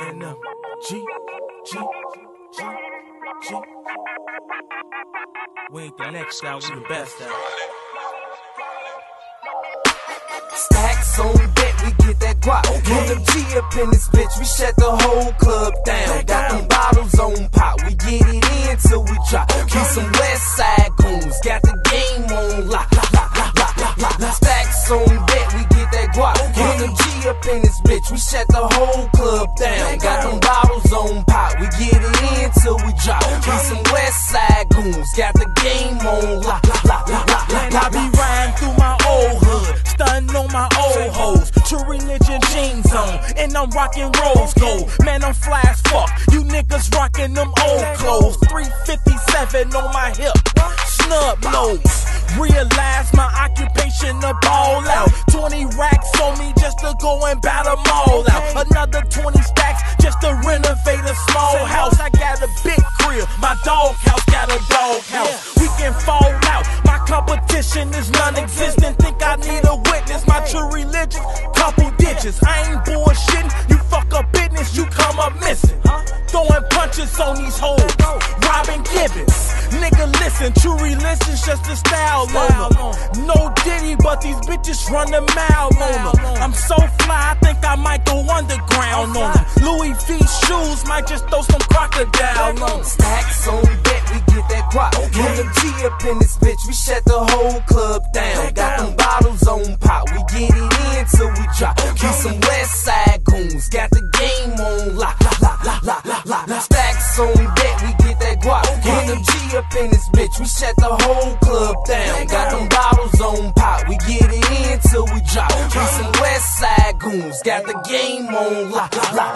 And G. We ain't the next out, we the best out. Stacks on deck, we get that guap. Get them G up in this bitch, we shut the whole club down. Got them bottles on pop, we get it in till we drop. Keep some west side goons, got the game on lock. Stacks on deck, we get that guap. Get them G up in this bitch, we shut the whole club down. Got them bottles on pop, we get it in till we drop. Keep some west side goons, got the game on lock. And I be riding through my old hood, stunning on my old hoes. True religion jeans on, and I'm rocking rose gold. Man, I'm fly as fuck, you niggas rocking them old clothes. 357 on my hip, snub nose. Realize my occupation to ball out. 20 racks on me just to go and bat them all out. Another 20 stacks just to renovate a small house. I got a big crib, my dog house got a dog house. We can fall out, my competition is non-existent. Think I need a witness, my true religion, couple ditches. I ain't bullshitting, you fuck up business, you come up missing. Throwing punches on these hoes, robbing Gibbons. Nigga listen, true religion's just a style on them. No Diddy, but these bitches run a mile on them. I'm so fly, I think I might go underground on them. Louis V shoes, might just throw some crocodile on them. Stacks on deck, we get that guap. Get them G up in this bitch, we shut the whole club down. Got them bottles on pop, we get it in till we drop. Keep some west side goons, got the game on lock. Stacks on deck, we get that guap. Get them G up in this bitch, we shut the whole club down. Got them bottles on pop, we get it in till we drop. Keep some west side goons, got the game on lock.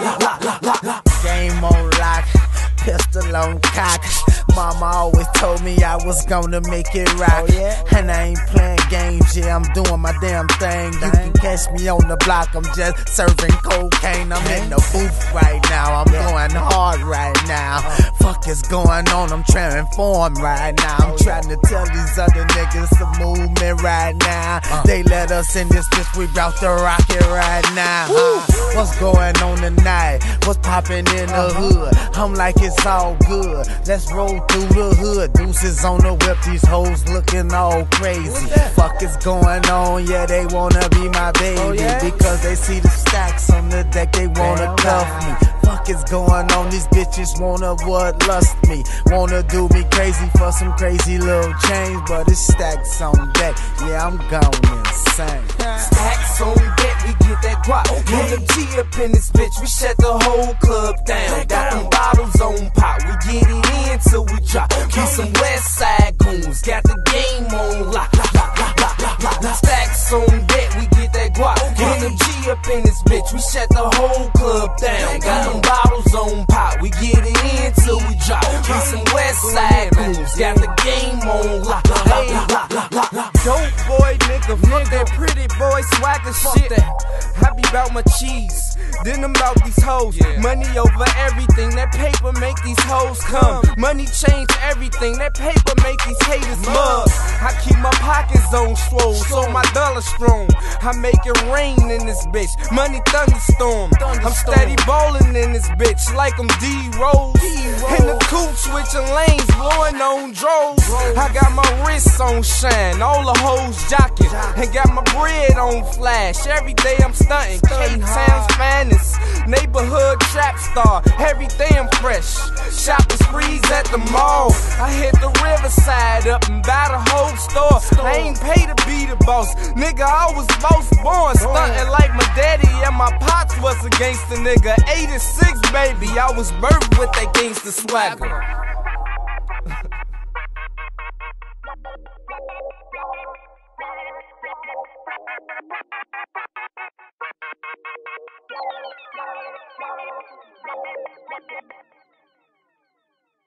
Game on lock, pistol on cock. Mama always told me I was gonna make it rock. And I ain't playing games, yeah, I'm doing my damn thing. You can catch me on the block, I'm just serving cocaine. I'm in the booth right now, I'm going hard right now. Fuck is going on, I'm transformed right now. I'm trying to tell these other niggas to move me right now. They let us in this bitch, we bout to rock it right now. What's going on tonight? What's poppin' in the hood? I'm like it's all good, let's roll through the hood. Deuces on the whip, these hoes looking all crazy. Fuck is going on, yeah, they wanna be my baby. Because they see the stacks on the deck, they wanna cuff me. Fuck is going on, these bitches wanna what lust me. Wanna do me crazy for some crazy little change. But it's stacks on deck, yeah, I'm going insane. Stacks on deck, we get that guap. Get them G up in this bitch, we shut the whole club down. Got them bottles on pop, we get it in till we drop. Keep some west side goons, got the game on lock. Stacks on deck, we get that guap. Get them G up in this bitch, we shut the whole club down. Got them bottles on pop, we get it in till we drop. Keep some west side goons, got the game on lock. Dope boy, nigga, fuck that pretty boy swagger shit. I be bout my cheese, then I'm bout these hoes. Money over everything, that paper make these hoes come. Money change everything, that paper make these haters mug. I keep my pockets on swole, so my dollar strong. I make it rain in this bitch, money thunderstorm. I'm steady ballin' in this bitch like I'm D-Rose. In the coupe switching lanes, blowing on droves. I got my wrists on shine, all the hoes jockin', and got my bread on flash. Every day I'm stuntin', K-Town's finest, neighborhood trap star. Every day I'm fresh, shopping sprees at the mall. I hit the riverside up and buy the whole store. I ain't paid to be the boss, nigga, I was boss born. Stuntin' like my daddy and my pops was a gangster nigga. 86 baby, I was birthed with that gangster swagger.